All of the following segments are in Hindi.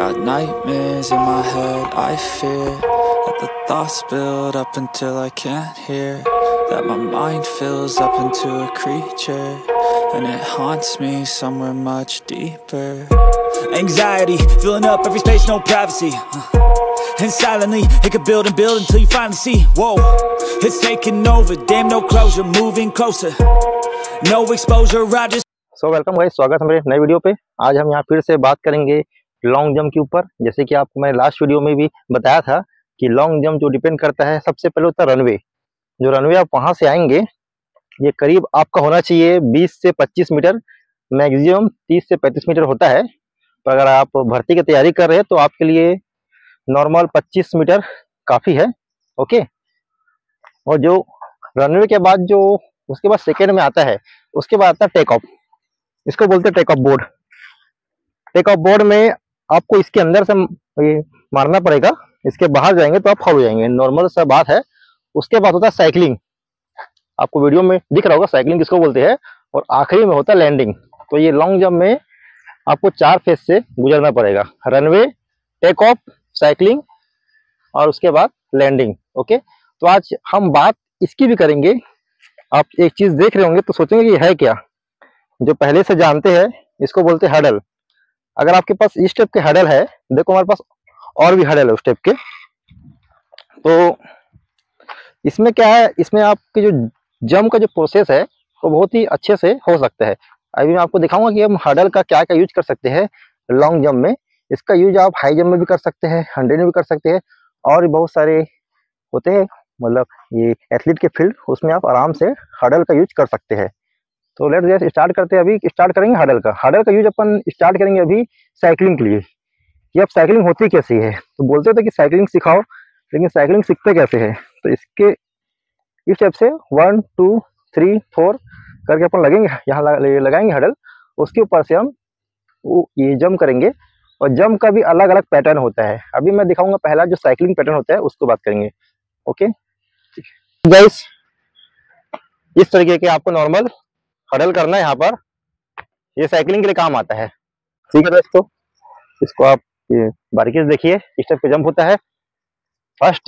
got nightmares in my head, I fear that the thoughts build up until I can't hear, that my mind fills up into a creature, and it haunts me somewhere much deeper. Anxiety, filling up every space, no privacy, and silently, it could build and build until you finally see, whoa, it's taking over, damn no closure, moving closer, no exposure, I just welcome guys, स्वागत है मेरे नए वीडियो पे। आज हम यहाँ फिर से बात करेंगे लॉन्ग जंप के ऊपर। जैसे कि आपको मैंने लास्ट वीडियो में भी बताया था कि लॉन्ग जंप जो डिपेंड करता है, सबसे पहले होता है रनवे। जो रनवे आप वहाँ से आएंगे, ये करीब आपका होना चाहिए 20 से 25 मीटर, मैक्सिमम 30 से 35 मीटर होता है। पर अगर आप भर्ती की तैयारी कर रहे हैं तो आपके लिए नॉर्मल 25 मीटर काफ़ी है। ओके, और जो रनवे के बाद जो उसके बाद सेकेंड में आता है, उसके बाद आता है टेक ऑफ। इसको बोलते हैं take off board. Take off board में आपको इसके अंदर से ये मारना पड़ेगा, इसके बाहर जाएंगे तो आप फाउल हो जाएंगे, नॉर्मल सा बात है। उसके बाद होता है साइकिलिंग, आपको वीडियो में दिख रहा होगा साइकिलिंग किसको बोलते हैं। और आखिरी में होता है लैंडिंग। तो ये लॉन्ग जंप में आपको 4 फेज से गुजरना पड़ेगा, रनवे, टेक ऑफ, साइकिलिंग और उसके बाद लैंडिंग। ओके, तो आज हम बात इसकी भी करेंगे। आप एक चीज देख रहे होंगे तो सोचेंगे कि है क्या, जो पहले से जानते हैं इसको बोलते हैं हडल। अगर आपके पास इस टाइप के हडल है, देखो हमारे पास और भी हडल है उस टाइप के। तो इसमें क्या है, इसमें आपके जो जंप का जो प्रोसेस है वो बहुत ही अच्छे से हो सकता है। अभी मैं आपको दिखाऊंगा कि हम हडल का क्या क्या यूज कर सकते हैं लॉन्ग जंप में। इसका यूज आप हाई जंप में भी कर सकते हैं, 100 में भी कर सकते हैं, और भी बहुत सारे होते हैं, मतलब ये एथलीट के फील्ड, उसमें आप आराम से हडल का यूज कर सकते हैं। तो लेट्स जस्ट स्टार्ट करते हैं। अभी स्टार्ट करेंगे हडल का। हडल का यूज अपन स्टार्ट करेंगे अभी साइकिलिंग के लिए। कि अब साइकिलिंग होती कैसी है, तो बोलते थे कि साइकिलिंग सिखाओ, लेकिन साइकिलिंग सीखते कैसे है। तो इसके इस टाइप से 1 2 3 4 करके अपन लगेंगे, यहाँ लगाएंगे हडल। उसके ऊपर से हम ये जंप करेंगे, और जंप का भी अलग अलग पैटर्न होता है। अभी मैं दिखाऊंगा पहला जो साइकिलिंग पैटर्न होता है उसको बात करेंगे। ओके गाइस, इस तरीके के आपको नॉर्मल हडल करना है यहाँ पर। ये साइकिलिंग के लिए काम आता है, ठीक है दोस्तों। इसको आप ये बारीकी से देखिए, इस टाइप पे जंप होता है। First,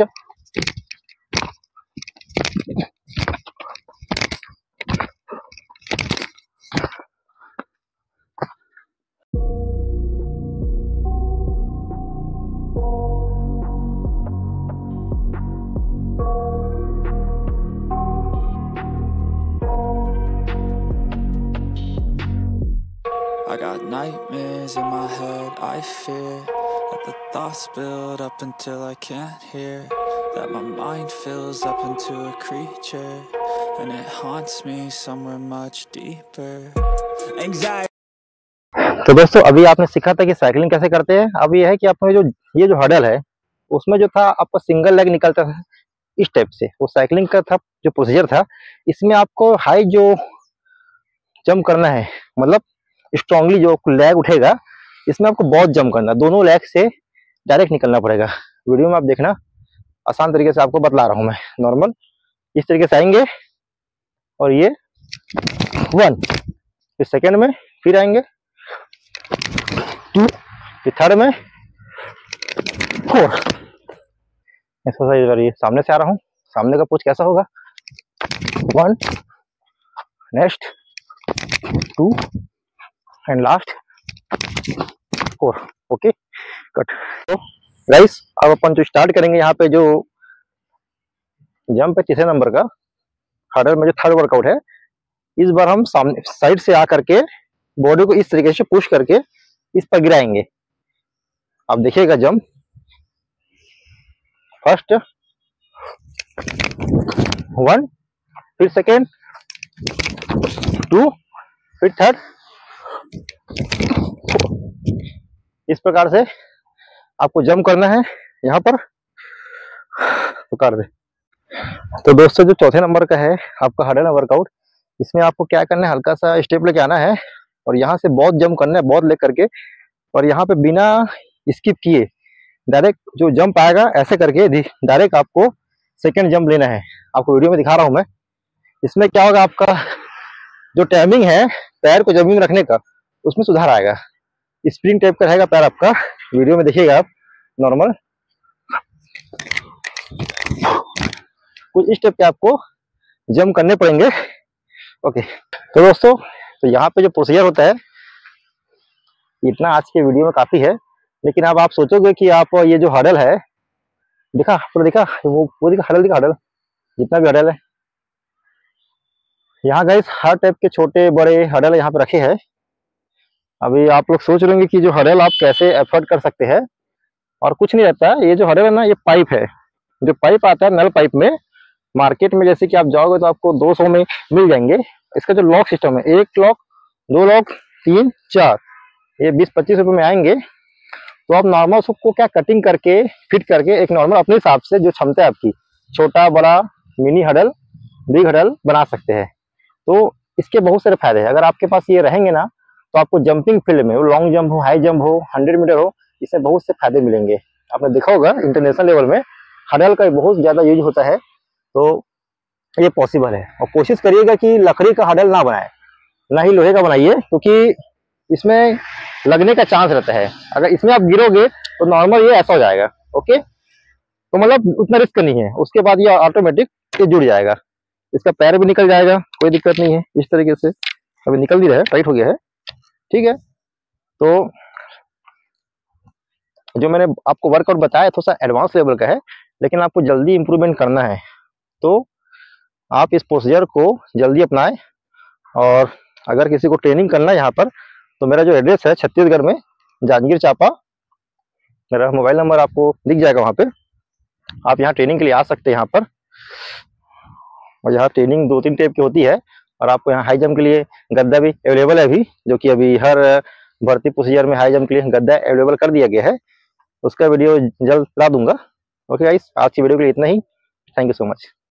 I got nightmares in my head, I fear that the thoughts build up until I can't hear, that my mind fills up into a creature, and it haunts me somewhere much deeper. Anxiety. तो दोस्तों अभी आपने सीखा था कि साइकिलिंग कैसे करते हैं। अब ये है कि आपने जो हडल है, उसमें जो था आपका सिंगल लेग निकलता था इस टाइप से, वो साइकिलिंग का था जो प्रोसीजर था। इसमें आपको हाई जो जंप करना है, मतलब स्ट्रांगली जो लेग उठेगा, इसमें आपको बहुत जंप करना, दोनों लेग से डायरेक्ट निकलना पड़ेगा। वीडियो में आप देखना, आसान तरीके से आपको बतला रहा हूं मैं। नॉर्मल इस तरीके से आएंगे, और ये 1, फिर सेकेंड में, फिर आएंगे 2, फिर थर्ड में 4। एक्सरसाइज करिए। सामने से आ रहा हूँ, सामने का पोज कैसा होगा। 1, next 2 and last 4। Okay, cut. तो गाइस अब अपन जो स्टार्ट करेंगे, यहाँ पे जो जंप है तीसरे नंबर का, हडल में जो थर्ड वर्कआउट है, इस बार हम सामने साइड से आकर के बॉडी को इस तरीके से पुश करके इस पर गिराएंगे। आप देखिएगा जंप, फर्स्ट 1, फिर सेकेंड 2, फिर थर्ड 4। इस प्रकार से आपको जंप करना है यहाँ पर। तो कर दे। तो दोस्तों जो चौथे नंबर का है आपका हडल वर्कआउट, इसमें आपको क्या करना है, हल्का सा स्टेप लेके आना है, और यहाँ से बहुत जंप करना है, बहुत लेग करके, और यहाँ पे बिना स्किप किए डायरेक्ट जो जंप आएगा ऐसे करके डायरेक्ट आपको सेकंड जंप लेना है। आपको वीडियो में दिखा रहा हूँ मैं। इसमें क्या होगा, आपका जो टाइमिंग है पैर को जमीन में रखने का, उसमें सुधार आएगा। स्प्रिंग टाइप का रहेगा पैर आपका, वीडियो में देखिएगा आप। नॉर्मल कुछ इस टाइप के आपको जंप करने पड़ेंगे। ओके, तो दोस्तों तो यहाँ पे जो प्रोसीजर होता है इतना आज के वीडियो में काफी है, लेकिन अब आप सोचोगे कि आप ये जो हडल है, दिखा पूरा दिखा, वो दिखा हडल, दिखा हडल, जितना भी हडल है यहाँ गाइस, हर टाइप के छोटे बड़े हडल यहाँ पे रखे हैं। अभी आप लोग सोच रहे होंगे कि जो हडल आप कैसे एफर्ट कर सकते हैं, और कुछ नहीं रहता है। ये जो हडल है ना, ये पाइप है, जो पाइप आता है नल पाइप में, मार्केट में जैसे कि आप जाओगे तो आपको 200 में मिल जाएंगे। इसका जो लॉक सिस्टम है, 1 लॉक 2 लॉक 3 4, ये 20-25 रुपए में आएंगे। तो आप नॉर्मल उसको क्या कटिंग करके फिट करके एक नॉर्मल अपने हिसाब से जो क्षमता है आपकी, छोटा बड़ा मिनी हडल बिग हडल बना सकते हैं। तो इसके बहुत सारे फायदे हैं। अगर आपके पास ये रहेंगे ना, तो आपको जंपिंग फील्ड में, वो लॉन्ग जंप हो, हाई जंप हो, 100 मीटर हो, इससे बहुत से फायदे मिलेंगे। आपने देखा होगा इंटरनेशनल लेवल में हडल का बहुत ज्यादा यूज होता है। तो ये पॉसिबल है, और कोशिश करिएगा कि लकड़ी का हडल ना बनाए, ना ही लोहे का बनाइए, क्योंकि इसमें लगने का चांस रहता है। अगर इसमें आप गिरोगे तो नॉर्मल ये ऐसा हो जाएगा। ओके, तो मतलब उतना रिस्क नहीं है। उसके बाद ये ऑटोमेटिक ये जुड़ जाएगा, इसका पैर भी निकल जाएगा, कोई दिक्कत नहीं है। इस तरीके से अभी निकल भी रहा है, टाइट हो गया है, ठीक है। तो जो मैंने आपको वर्कआउट बताया थोड़ा सा एडवांस लेवल का है, लेकिन आपको जल्दी इंप्रूवमेंट करना है तो आप इस प्रोसीजर को जल्दी अपनाएं। और अगर किसी को ट्रेनिंग करना है यहाँ पर, तो मेरा जो एड्रेस है छत्तीसगढ़ में, जांजगीर चांपा, मेरा मोबाइल नंबर आपको दिख जाएगा वहाँ पे। आप यहाँ ट्रेनिंग के लिए आ सकते हैं यहाँ पर, और यहाँ ट्रेनिंग 2-3 टाइप की होती है। और आपको यहाँ हाई जंप के लिए गद्दा भी अवेलेबल है अभी, जो कि अभी हर भर्ती प्रोसीजर में हाई जंप के लिए गद्दा अवेलेबल कर दिया गया है। उसका वीडियो जल्द ला दूंगा। ओके गाइस, आज की वीडियो के लिए इतना ही। Thank you so much.